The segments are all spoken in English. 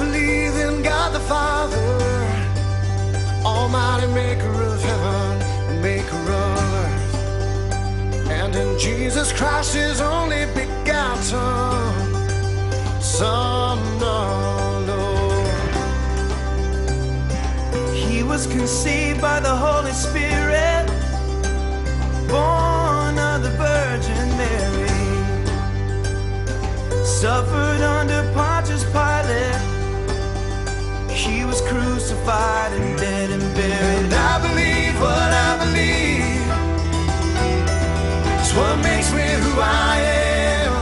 believe in God the Father, Almighty maker of heaven and maker of earth, and in Jesus Christ, his only begotten Son, our Lord. He was conceived by the Holy Spirit, born of the Virgin Mary, suffered under Pontius Pilate. He was crucified and dead and buried. And I believe what I believe. It's what makes me who I am.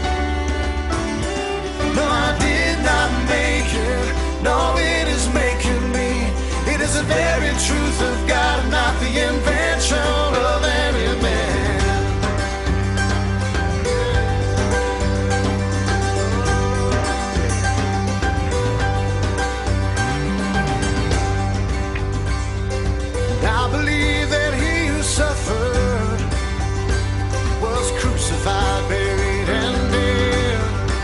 No, I did not make it. No, it is making me. It is the very truth of God, and not the invention of any man. I believe that he who suffered was crucified, buried, and dead.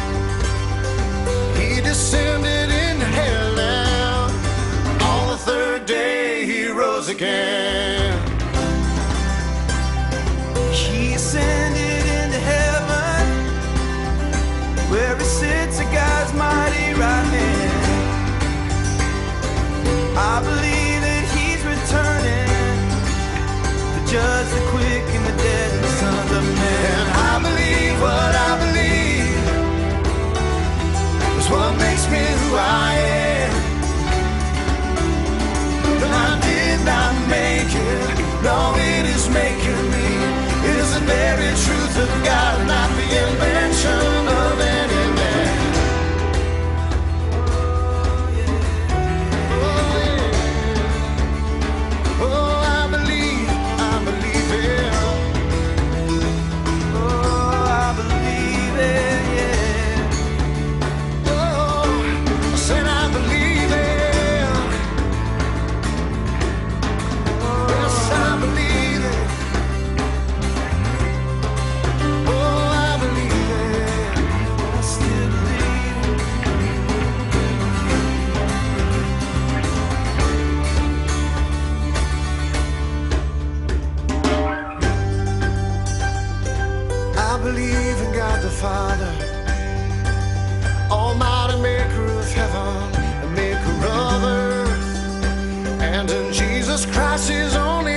He descended into hell now. On the third day he rose again. He ascended into heaven, where he sits at God's mighty right hand. I believe that he's returning to judge the quick and the dead and the sons of men. And I believe what I believe is what makes me who I am. But I did not make it. No, it is making me. It is the very truth of God, not the invention of any man. Father, Almighty maker of heaven and maker of earth, and in Jesus Christ his only